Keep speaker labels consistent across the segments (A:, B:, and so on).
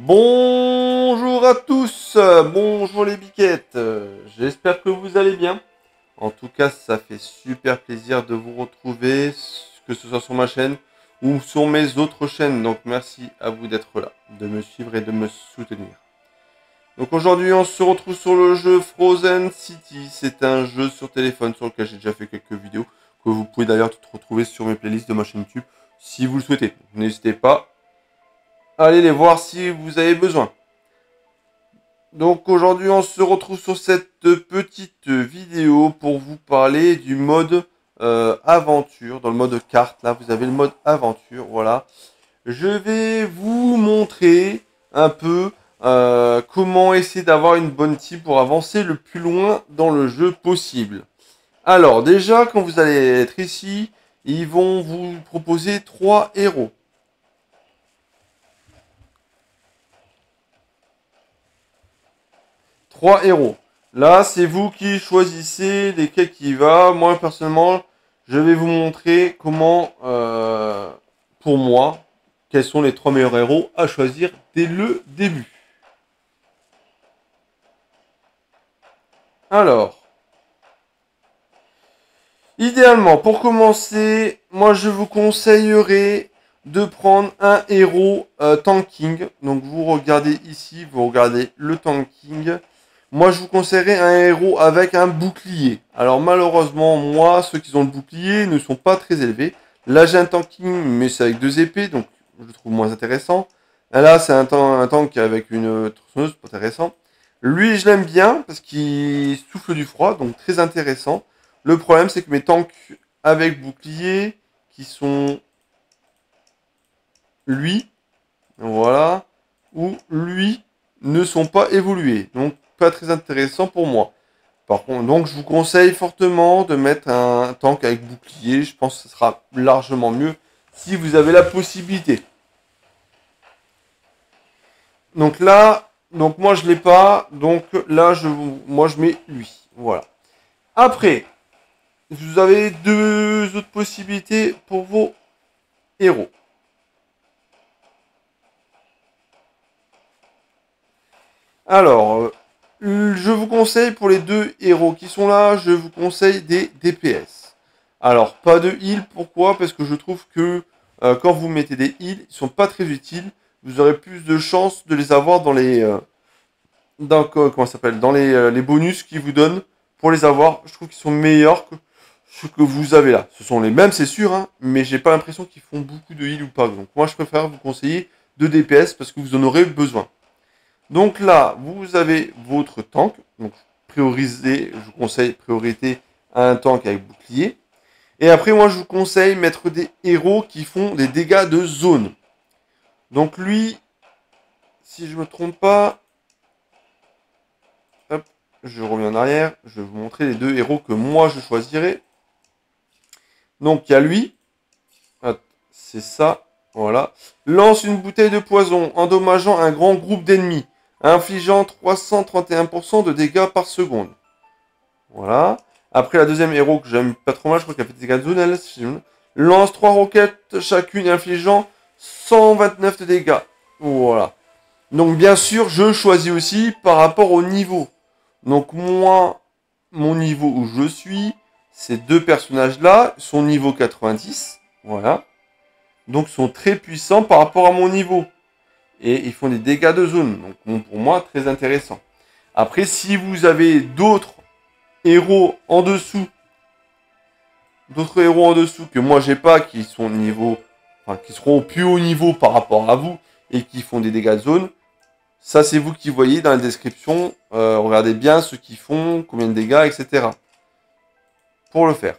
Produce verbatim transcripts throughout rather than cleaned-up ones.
A: Bonjour à tous, bonjour les biquettes, j'espère que vous allez bien. En tout cas, ça fait super plaisir de vous retrouver, que ce soit sur ma chaîne ou sur mes autres chaînes. Donc merci à vous d'être là, de me suivre et de me soutenir. Donc aujourd'hui, on se retrouve sur le jeu Frozen City. C'est un jeu sur téléphone sur lequel j'ai déjà fait quelques vidéos, que vous pouvez d'ailleurs tout retrouver sur mes playlists de ma chaîne YouTube si vous le souhaitez. N'hésitez pas. Allez les voir si vous avez besoin. Donc aujourd'hui on se retrouve sur cette petite vidéo pour vous parler du mode euh, aventure. Dans le mode carte, là vous avez le mode aventure, voilà. Je vais vous montrer un peu euh, comment essayer d'avoir une bonne team pour avancer le plus loin dans le jeu possible. Alors déjà quand vous allez être ici, ils vont vous proposer trois héros. Trois héros. Là, c'est vous qui choisissez lesquels qui va. Moi, personnellement, je vais vous montrer comment, euh, pour moi, quels sont les trois meilleurs héros à choisir dès le début. Alors, idéalement, pour commencer, moi, je vous conseillerais de prendre un héros euh, tanking. Donc, vous regardez ici, vous regardez le tanking. Moi, je vous conseillerais un héros avec un bouclier. Alors, malheureusement, moi, ceux qui ont le bouclier ne sont pas très élevés. Là, j'ai un tanking, mais c'est avec deux épées, donc je le trouve moins intéressant. Là, c'est un, un tank avec une tronçonneuse, pas intéressant. Lui, je l'aime bien, parce qu'il souffle du froid, donc très intéressant. Le problème, c'est que mes tanks avec bouclier, qui sont lui, voilà, ou lui, ne sont pas évolués. Donc, pas très intéressant pour moi. Par contre, donc je vous conseille fortement de mettre un tank avec bouclier. Je pense que ce sera largement mieux si vous avez la possibilité. Donc là, donc moi je l'ai pas. Donc là, je moi je mets lui. Voilà. Après, vous avez deux autres possibilités pour vos héros. Alors, je vous conseille pour les deux héros qui sont là, je vous conseille des D P S. Alors, pas de heal, pourquoi? Parce que je trouve que euh, quand vous mettez des heals, ils sont pas très utiles. Vous aurez plus de chances de les avoir dans les... Euh, dans, comment ça s'appelle, dans les, euh, les bonus qu'ils vous donnent pour les avoir. Je trouve qu'ils sont meilleurs que ce que vous avez là. Ce sont les mêmes, c'est sûr, hein, mais j'ai pas l'impression qu'ils font beaucoup de heal ou pas. Donc moi, je préfère vous conseiller de D P S parce que vous en aurez besoin. Donc là, vous avez votre tank. Donc, priorisez, je vous conseille priorité à un tank avec bouclier. Et après, moi, je vous conseille mettre des héros qui font des dégâts de zone. Donc lui, si je me trompe pas, hop, je reviens en arrière. Je vais vous montrer les deux héros que moi, je choisirais. Donc, il y a lui. C'est ça. Voilà. Lance une bouteille de poison, endommageant un grand groupe d'ennemis, infligeant trois cent trente et un pour cent de dégâts par seconde. Voilà. Après, la deuxième héros que j'aime pas trop mal, je crois qu'elle fait des dégâts de zone, elle. Lance trois roquettes, chacune infligeant cent vingt-neuf de dégâts. Voilà. Donc, bien sûr, je choisis aussi par rapport au niveau. Donc, moi, mon niveau où je suis, ces deux personnages-là sont niveau quatre-vingt-dix. Voilà. Donc, sont très puissants par rapport à mon niveau. Et ils font des dégâts de zone. Donc, bon, pour moi, très intéressant. Après, si vous avez d'autres héros en dessous, d'autres héros en dessous que moi, j'ai pas, qui sont niveau, enfin, qui seront au plus haut niveau par rapport à vous et qui font des dégâts de zone, ça, c'est vous qui voyez dans la description. Euh, regardez bien ceux qui font, combien de dégâts, et cetera. Pour le faire.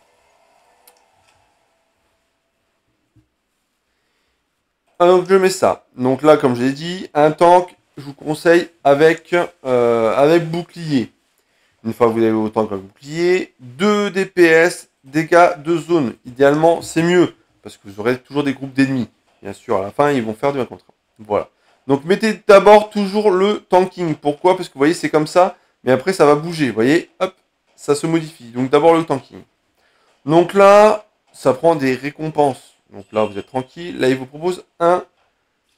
A: Donc je mets ça. Donc là, comme je l'ai dit, un tank, je vous conseille avec, euh, avec bouclier. Une fois que vous avez vos tanks avec bouclier, deux D P S, dégâts de zone. Idéalement, c'est mieux, parce que vous aurez toujours des groupes d'ennemis. Bien sûr, à la fin, ils vont faire du un contre un. Voilà. Donc mettez d'abord toujours le tanking. Pourquoi? Parce que vous voyez, c'est comme ça, mais après, ça va bouger. Vous voyez, hop, ça se modifie. Donc d'abord le tanking. Donc là, ça prend des récompenses. Donc là, vous êtes tranquille. Là, il vous propose un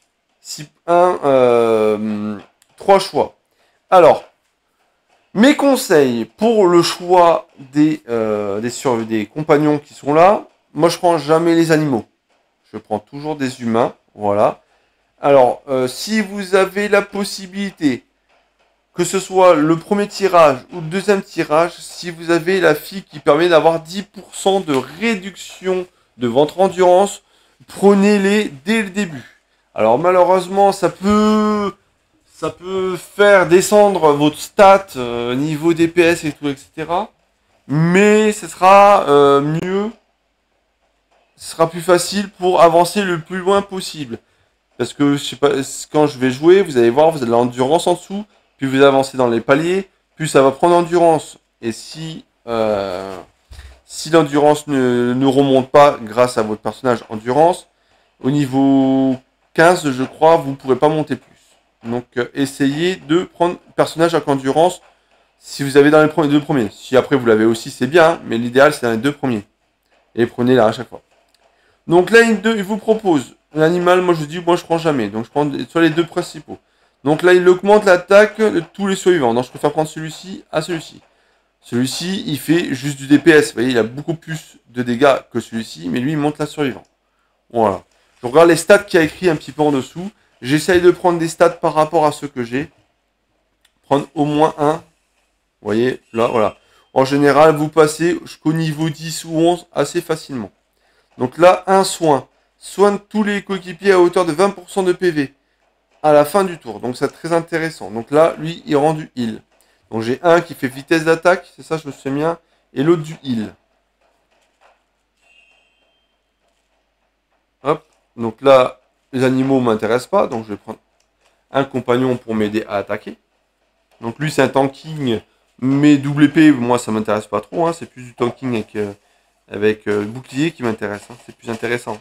A: six, un, euh, trois choix. Alors, mes conseils pour le choix des, euh, des, sur, des compagnons qui sont là, moi je prends jamais les animaux. Je prends toujours des humains, voilà. Alors, euh, si vous avez la possibilité, que ce soit le premier tirage ou le deuxième tirage, si vous avez la fille qui permet d'avoir dix pour cent de réduction de votre endurance, prenez-les dès le début. Alors malheureusement, ça peut, ça peut faire descendre votre stat euh, niveau D P S et tout, et cetera. Mais ce sera euh, mieux, ce sera plus facile pour avancer le plus loin possible. Parce que je sais pas, quand je vais jouer, vous allez voir, vous avez de l'endurance en dessous, puis vous avancez dans les paliers, plus ça va prendre endurance. Et si euh, si l'endurance ne, ne remonte pas grâce à votre personnage endurance, au niveau quinze, je crois, vous ne pourrez pas monter plus. Donc euh, essayez de prendre personnage avec endurance si vous avez dans les, premiers, deux premiers. Si après vous l'avez aussi, c'est bien, hein, mais l'idéal c'est dans les deux premiers. Et prenez-la à chaque fois. Donc là, il, il vous propose l'animal, moi je dis, moi je prends jamais. Donc je prends soit les deux principaux. Donc là, il augmente l'attaque de tous les survivants. Donc je préfère prendre celui-ci à celui-ci. Celui-ci, il fait juste du D P S. Vous voyez, il a beaucoup plus de dégâts que celui-ci, mais lui, il monte la survivant. Voilà. Je regarde les stats qu'il y a écrit un petit peu en dessous. J'essaye de prendre des stats par rapport à ceux que j'ai. Prendre au moins un. Vous voyez, là, voilà. En général, vous passez jusqu'au niveau dix ou onze assez facilement. Donc là, un soin. Soigne tous les coéquipiers à hauteur de vingt pour cent de P V. À la fin du tour. Donc c'est très intéressant. Donc là, lui, il rend du heal. Donc j'ai un qui fait vitesse d'attaque. C'est ça, je me souviens bien. Et l'autre du heal. Hop. Donc là, les animaux ne m'intéressent pas. Donc je vais prendre un compagnon pour m'aider à attaquer. Donc lui, c'est un tanking. Mais double épée, moi, ça m'intéresse pas trop. Hein. C'est plus du tanking avec, euh, avec euh, bouclier qui m'intéresse. Hein. C'est plus intéressant.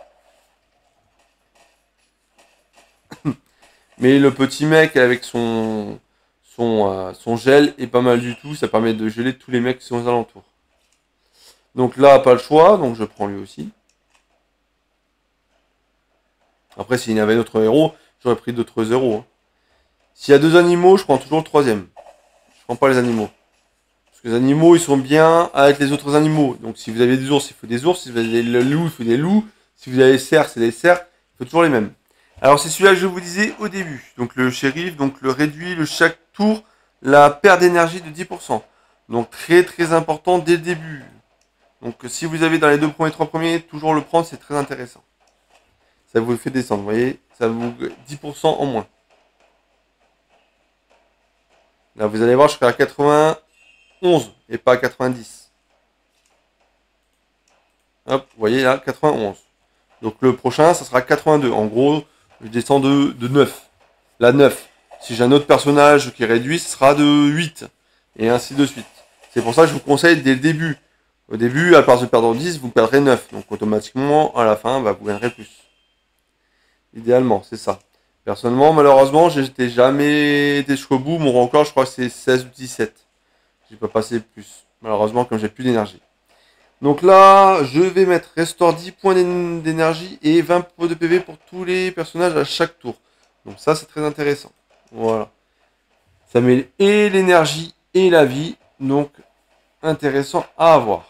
A: Mais le petit mec avec son, son, euh, son gel est pas mal du tout. Ça permet de geler tous les mecs qui sont aux alentours. Donc là, pas le choix. Donc je prends lui aussi. Après, s'il y avait d'autres héros, j'aurais pris d'autres héros. Hein. S'il y a deux animaux, je prends toujours le troisième. Je prends pas les animaux. Parce que les animaux, ils sont bien avec les autres animaux. Donc si vous avez des ours, il faut des ours. Si vous avez des loups, il faut des loups. Si vous avez des cerfs, c'est des cerfs. Il faut toujours les mêmes. Alors c'est celui-là que je vous disais au début. Donc le shérif, donc le réduit le chaque tour la perte d'énergie de dix pour cent. Donc très très important dès le début. Donc si vous avez dans les deux premiers, trois premiers, toujours le prendre, c'est très intéressant. Ça vous fait descendre, vous voyez, ça vous dix pour cent en moins. Là vous allez voir, je serai à quatre-vingt-onze et pas à quatre-vingt-dix. Hop, vous voyez là, quatre-vingt-onze. Donc le prochain, ça sera quatre-vingt-deux. En gros, je descends de, de neuf. La neuf. Si j'ai un autre personnage qui est réduit, ce sera de huit. Et ainsi de suite. C'est pour ça que je vous conseille dès le début. Au début, à part de perdre dix, vous perdrez neuf. Donc automatiquement, à la fin, bah, vous gagnerez plus. Idéalement, c'est ça. Personnellement, malheureusement, j'étais jamais été jusqu'au bout. Mon record, je crois que c'est seize ou dix-sept. J'ai pas passé plus. Malheureusement, comme j'ai plus d'énergie. Donc là, je vais mettre restore dix points d'énergie et vingt points de P V pour tous les personnages à chaque tour. Donc ça, c'est très intéressant. Voilà. Ça met et l'énergie et la vie. Donc, intéressant à avoir.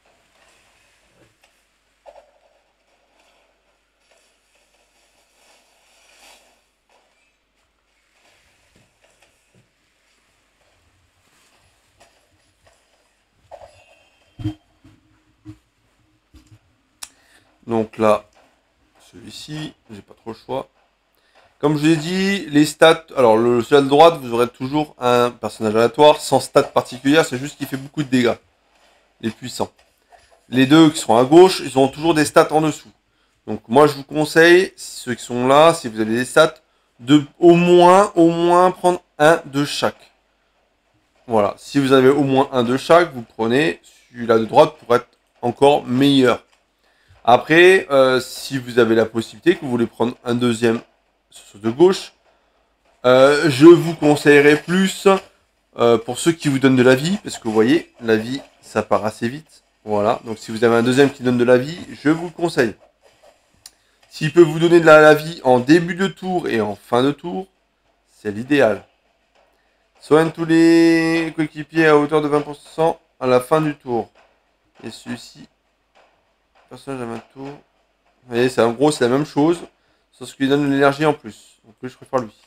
A: Donc là, celui-ci, j'ai pas trop le choix. Comme je vous ai dit, les stats, alors le celui à droite, vous aurez toujours un personnage aléatoire sans stats particulières, c'est juste qu'il fait beaucoup de dégâts. Les puissants. Les deux qui seront à gauche, ils auront toujours des stats en dessous. Donc moi je vous conseille, ceux qui sont là, si vous avez des stats, de au moins, au moins prendre un de chaque. Voilà, si vous avez au moins un de chaque, vous prenez celui-là de droite pour être encore meilleur. Après, euh, si vous avez la possibilité, que vous voulez prendre un deuxième sur de gauche, euh, je vous conseillerais plus euh, pour ceux qui vous donnent de la vie, parce que vous voyez, la vie, ça part assez vite. Voilà, donc si vous avez un deuxième qui donne de la vie, je vous le conseille. S'il peut vous donner de la, la vie en début de tour et en fin de tour, c'est l'idéal. Soigne tous les coéquipiers à hauteur de vingt pour cent à la fin du tour. Et celui-ci, personnage à vingt tours. Vous voyez, c'est en gros, c'est la même chose, sauf qu'il lui donne de l'énergie en plus. Donc lui, je préfère lui.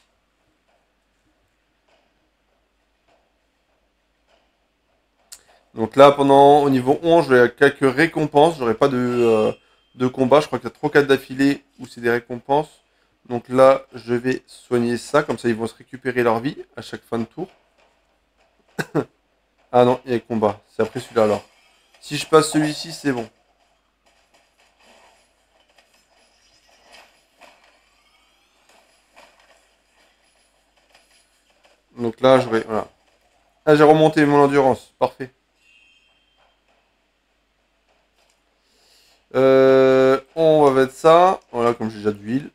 A: Donc là, pendant au niveau onze, j'aurai quelques récompenses. J'aurai pas de, euh, de combat. Je crois qu'il y a trois quatre d'affilée où c'est des récompenses. Donc là, je vais soigner ça. Comme ça, ils vont se récupérer leur vie à chaque fin de tour. Ah non, il y a le combat. C'est après celui-là alors. Si je passe celui-ci, c'est bon. Donc là, j'aurai... Voilà. Ah, j'ai remonté mon endurance. Parfait. Euh, on va mettre ça. Voilà, comme j'ai déjà de l'huile.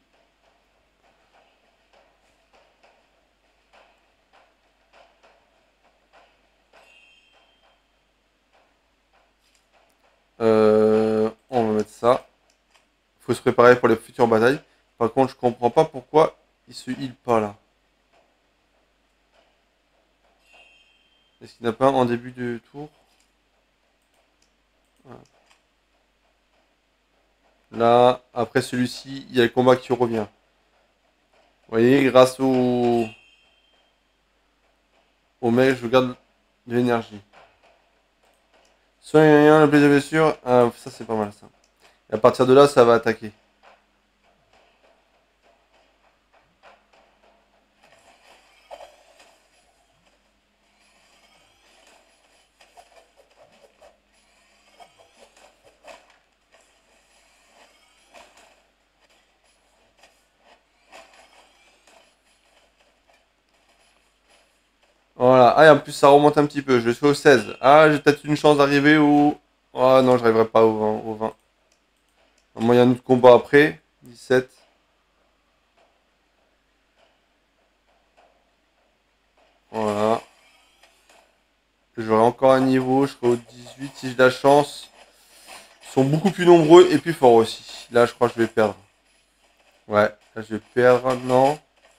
A: Euh, on va mettre ça. Faut se préparer pour les futures batailles. Par contre, je comprends pas pourquoi il se heal pas là. Est-ce qu'il n'a pas en début de tour? Voilà. Là, après celui-ci, il y a le combat qui revient. Vous voyez, grâce au, au mail, je garde de l'énergie. Soit rien, le plaisir de blessure. Ah, ça c'est pas mal ça. Et à partir de là, ça va attaquer. Voilà. Ah, et en plus, ça remonte un petit peu. Je suis au seize. Ah, j'ai peut-être une chance d'arriver au... Ah non, j'arriverai pas au vingt. Au vingt. Un moyen de combat après. dix-sept. Voilà. J'aurai encore un niveau. Je serai au dix-huit si j'ai de la chance. Ils sont beaucoup plus nombreux et plus forts aussi. Là, je crois que je vais perdre. Ouais, là, je vais perdre. Non.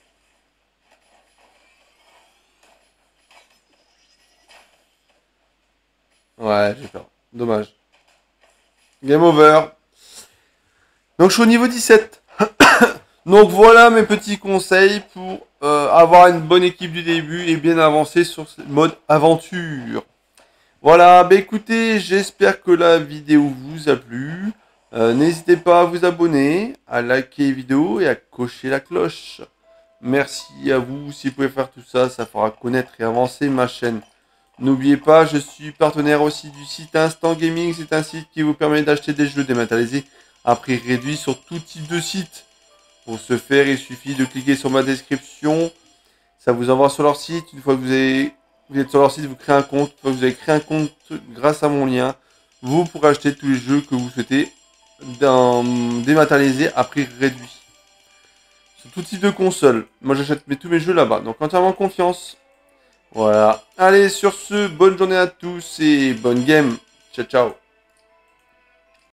A: Ouais, je vais perdre. Dommage. Game over. Donc, je suis au niveau dix-sept. Donc, voilà mes petits conseils pour euh, avoir une bonne équipe du début et bien avancer sur ce mode aventure. Voilà, bah écoutez, j'espère que la vidéo vous a plu. Euh, N'hésitez pas à vous abonner, à liker la vidéo et à cocher la cloche. Merci à vous, si vous pouvez faire tout ça, ça fera connaître et avancer ma chaîne. N'oubliez pas, je suis partenaire aussi du site Instant Gaming. C'est un site qui vous permet d'acheter des jeux dématérialisés à prix réduit sur tout type de site. Pour ce faire, il suffit de cliquer sur ma description. Ça vous envoie sur leur site. Une fois que vous, avez, vous êtes sur leur site, vous créez un compte. Une fois que vous avez créé un compte grâce à mon lien, vous pourrez acheter tous les jeux que vous souhaitez dématérialisés à prix réduit. Sur tout type de console. Moi, j'achète tous mes jeux là-bas. Donc, entièrement confiance. Voilà. Allez, sur ce, bonne journée à tous et bonne game. Ciao, ciao.